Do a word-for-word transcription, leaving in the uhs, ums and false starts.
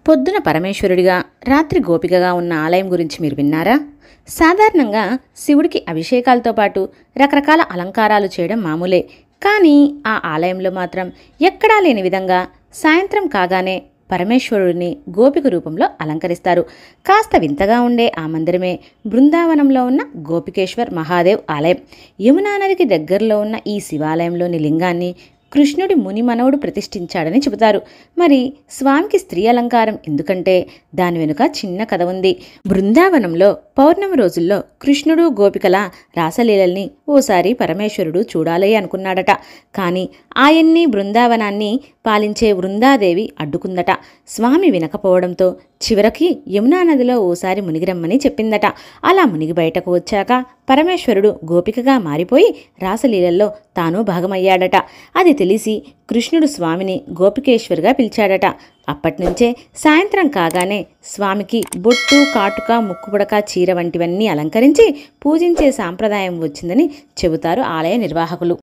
పొద్దున పరమేశ్వరుడిగా రాత్రి గోపికగా ఉన్న ఆలయం గురించి మీరు విన్నారా? సాధారణంగా శివుడికి అభిషేకాలతో పాటు రకరకాల అలంకారాలు చేయడం మామూలే. కానీ ఆ ఆలయంలో మాత్రం ఎక్కడా లేని విధంగా సాయంత్రం కాగానే పరమేశ్వరుడిని గోపిక రూపంలో అలంకరిస్తారు. కాస్త వింతగా ఉండే ఆ మందిరమే బృందావనంలో ఉన్న గోపికేశ్వర్ మహాదేవ్ ఆలయం. యమునా నదికి దగ్గరలో ఉన్న ఈ శివాలయంలోని లింగాన్ని కృష్ణుడి ముని మనవుడు ప్రతిష్ఠించాడని చెబుతారు. మరి స్వామికి స్త్రీ అలంకారం ఎందుకంటే దాని వెనుక చిన్న కథ ఉంది. బృందావనంలో పౌర్ణమి రోజుల్లో కృష్ణుడు గోపికల రాసలీలల్ని ఓసారి పరమేశ్వరుడు చూడాలి అనుకున్నాడట. కానీ ఆయన్ని బృందావనాన్ని పాలించే వృందాదేవి అడ్డుకుందట. స్వామి వినకపోవడంతో చివరికి యమునా నదిలో ఓసారి మునిగిరమ్మని చెప్పిందట. అలా మునిగి బయటకు వచ్చాక పరమేశ్వరుడు గోపికగా మారిపోయి రాసలీలల్లో తాను భాగమయ్యాడట. అది తెలిసి కృష్ణుడు స్వామిని గోపికేశ్వర్గా పిలిచాడట. అప్పటినుంచే సాయంత్రం కాగానే స్వామికి బొట్టు, కాటుక, ముక్కుపుడక, చీర వంటివన్నీ అలంకరించి పూజించే సాంప్రదాయం వచ్చిందని చెబుతారు ఆలయ నిర్వాహకులు.